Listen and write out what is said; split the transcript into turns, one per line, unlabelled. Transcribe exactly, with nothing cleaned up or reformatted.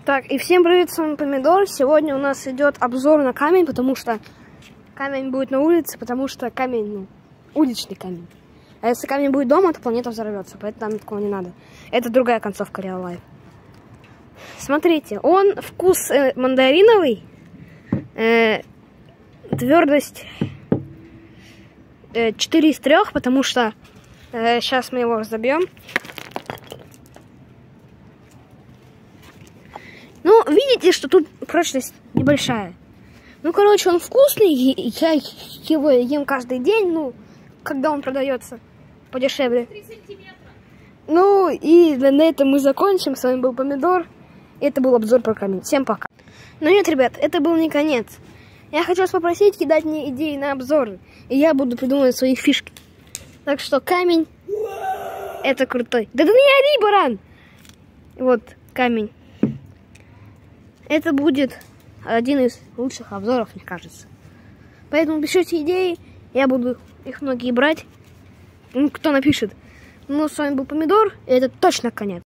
Так, и всем привет, с вами Помидор. Сегодня у нас идет обзор на камень, потому что камень будет на улице, потому что камень, ну, уличный камень. А если камень будет дома, то планета взорвется, поэтому нам такого не надо. Это другая концовка Real Life. Смотрите, он вкус э, мандариновый, э, твердость э, четыре из трёх, потому что э, сейчас мы его разобьем. Ну, видите, что тут прочность небольшая. Ну, короче, он вкусный, я его ем каждый день, ну, когда он продается подешевле. Ну, и на этом мы закончим. С вами был Помидор. Это был обзор про камень. Всем пока. Ну нет, ребят, это был не конец. Я хочу вас попросить кидать мне идеи на обзоры, и я буду придумывать свои фишки. Так что камень — это крутой. Да ты не ори, баран! Вот, камень. Это будет один из лучших обзоров, мне кажется. Поэтому пишите идеи, я буду их многие брать. Ну, кто напишет. Ну, с вами был Помидор, и это точно конец.